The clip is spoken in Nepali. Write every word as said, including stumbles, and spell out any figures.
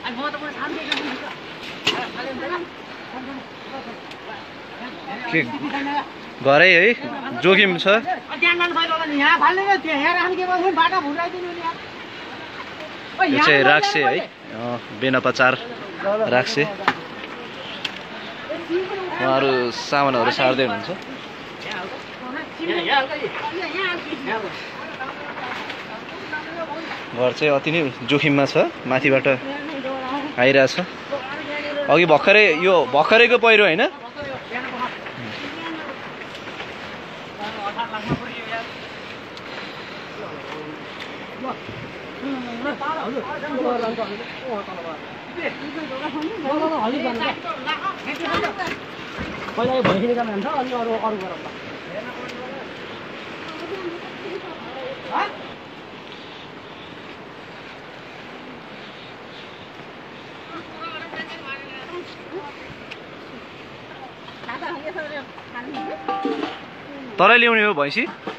के घरै है जोखिम छ यो चाहिँ राक्से है बेनापचार राक्से उहाँहरू सामानहरू सार्दै हुनुहुन्छ घर चाहिँ अति नै जोखिममा छ माथिबाट आइरहेछ अघि भर्खरै यो भर्खरैको पहिरो हैन पहिला यो भैँसी निकाल्नु हुन्छ अनि अरू अरू गरौँ ल तँलाई ल्याउने हो भैँसी